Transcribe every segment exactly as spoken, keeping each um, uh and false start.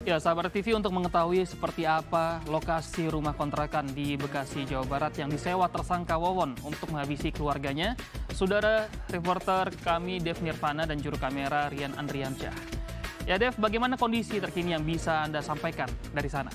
Ya, sahabat T V, untuk mengetahui seperti apa lokasi rumah kontrakan di Bekasi, Jawa Barat yang disewa tersangka Wawon untuk menghabisi keluarganya, sudah ada reporter kami Dev Nirvana dan juru kamera Rian Andriansyah. Ya Dev, bagaimana kondisi terkini yang bisa Anda sampaikan dari sana?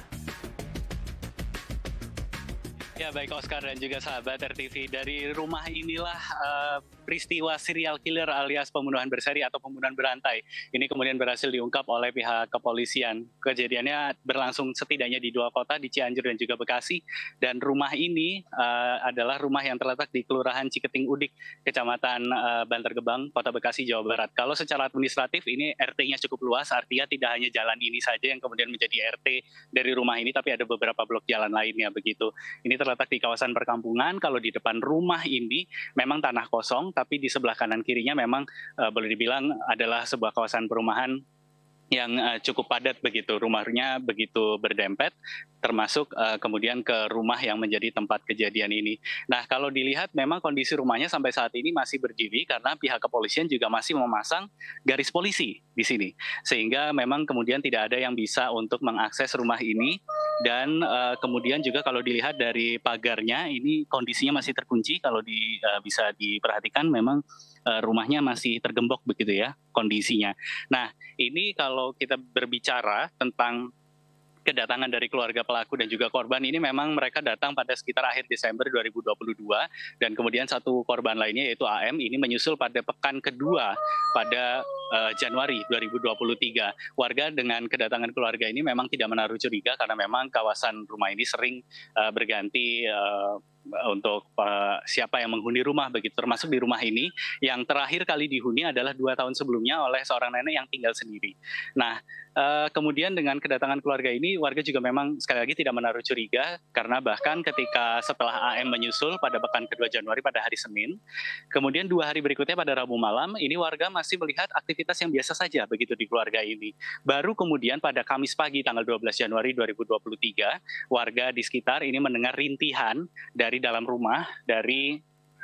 Ya, baik Oscar dan juga sahabat R T V, dari rumah inilah uh, peristiwa serial killer alias pembunuhan berseri atau pembunuhan berantai ini kemudian berhasil diungkap oleh pihak kepolisian. Kejadiannya berlangsung setidaknya di dua kota, di Cianjur dan juga Bekasi, dan rumah ini uh, adalah rumah yang terletak di Kelurahan Ciketing Udik, Kecamatan uh, Bantar Gebang, Kota Bekasi, Jawa Barat. Kalau secara administratif ini R T-nya cukup luas, artinya tidak hanya jalan ini saja yang kemudian menjadi R T dari rumah ini, tapi ada beberapa blok jalan lainnya begitu. Ini terletak di kawasan perkampungan. Kalau di depan rumah ini memang tanah kosong, tapi di sebelah kanan kirinya memang uh, boleh dibilang adalah sebuah kawasan perumahan yang uh, cukup padat begitu. Rumahnya begitu berdempet, termasuk uh, kemudian ke rumah yang menjadi tempat kejadian ini. Nah, kalau dilihat memang kondisi rumahnya sampai saat ini masih berdiri karena pihak kepolisian juga masih memasang garis polisi di sini. Sehingga memang kemudian tidak ada yang bisa untuk mengakses rumah ini. Dan uh, kemudian juga kalau dilihat dari pagarnya, ini kondisinya masih terkunci. Kalau di, uh, bisa diperhatikan memang uh, rumahnya masih tergembok begitu ya kondisinya. Nah, ini kalau kita berbicara tentang kedatangan dari keluarga pelaku dan juga korban, ini memang mereka datang pada sekitar akhir Desember dua ribu dua puluh dua, dan kemudian satu korban lainnya yaitu A M ini menyusul pada pekan kedua pada uh, Januari dua ribu dua puluh tiga. Warga dengan kedatangan keluarga ini memang tidak menaruh curiga karena memang kawasan rumah ini sering uh, berganti uh, untuk uh, siapa yang menghuni rumah begitu, termasuk di rumah ini yang terakhir kali dihuni adalah dua tahun sebelumnya oleh seorang nenek yang tinggal sendiri. Nah, uh, kemudian dengan kedatangan keluarga ini, warga juga memang sekali lagi tidak menaruh curiga karena bahkan ketika setelah A M menyusul pada pekan kedua Januari pada hari Senin, kemudian dua hari berikutnya pada Rabu malam, ini warga masih melihat aktivitas yang biasa saja begitu di keluarga ini. Baru kemudian pada Kamis pagi tanggal dua belas Januari dua ribu dua puluh tiga, warga di sekitar ini mendengar rintihan dari di dalam rumah dari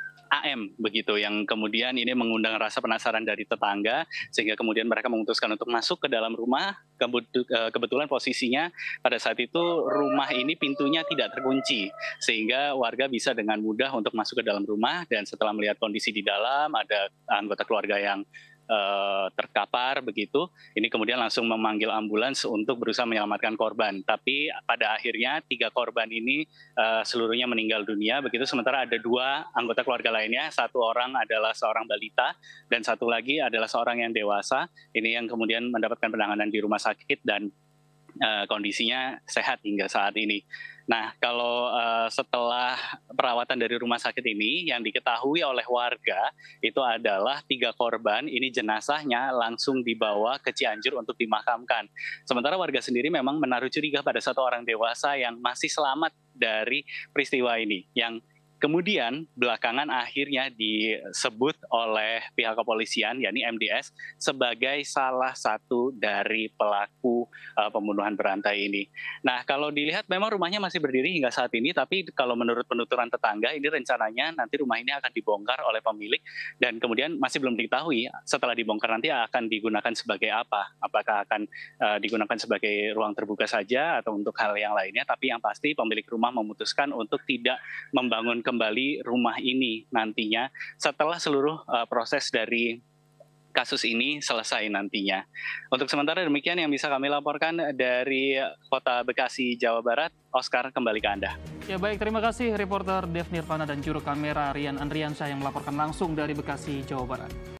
A M begitu, yang kemudian ini mengundang rasa penasaran dari tetangga sehingga kemudian mereka memutuskan untuk masuk ke dalam rumah. Kebetulan posisinya pada saat itu rumah ini pintunya tidak terkunci sehingga warga bisa dengan mudah untuk masuk ke dalam rumah, dan setelah melihat kondisi di dalam ada anggota keluarga yang Uh, terkapar begitu, ini kemudian langsung memanggil ambulans untuk berusaha menyelamatkan korban. Tapi pada akhirnya tiga korban ini uh, seluruhnya meninggal dunia begitu, sementara ada dua anggota keluarga lainnya, satu orang adalah seorang balita dan satu lagi adalah seorang yang dewasa, ini yang kemudian mendapatkan penanganan di rumah sakit dan uh, kondisinya sehat hingga saat ini. Nah, kalau uh, setelah perawatan dari rumah sakit ini, yang diketahui oleh warga itu adalah tiga korban, ini jenazahnya langsung dibawa ke Cianjur untuk dimakamkan. Sementara warga sendiri memang menaruh curiga pada satu orang dewasa yang masih selamat dari peristiwa ini, yang kemudian belakangan akhirnya disebut oleh pihak kepolisian, yakni M D S, sebagai salah satu dari pelaku uh, pembunuhan berantai ini. Nah, kalau dilihat memang rumahnya masih berdiri hingga saat ini, tapi kalau menurut penuturan tetangga, ini rencananya nanti rumah ini akan dibongkar oleh pemilik, dan kemudian masih belum diketahui setelah dibongkar nanti akan digunakan sebagai apa. Apakah akan uh, digunakan sebagai ruang terbuka saja atau untuk hal yang lainnya, tapi yang pasti pemilik rumah memutuskan untuk tidak membangun kembali rumah ini nantinya setelah seluruh uh, proses dari kasus ini selesai nantinya. Untuk sementara demikian yang bisa kami laporkan dari Kota Bekasi, Jawa Barat. Oscar, kembali ke Anda. Ya baik, terima kasih reporter Dev Nirvana dan juru kamera Rian Andriansyah yang melaporkan langsung dari Bekasi, Jawa Barat.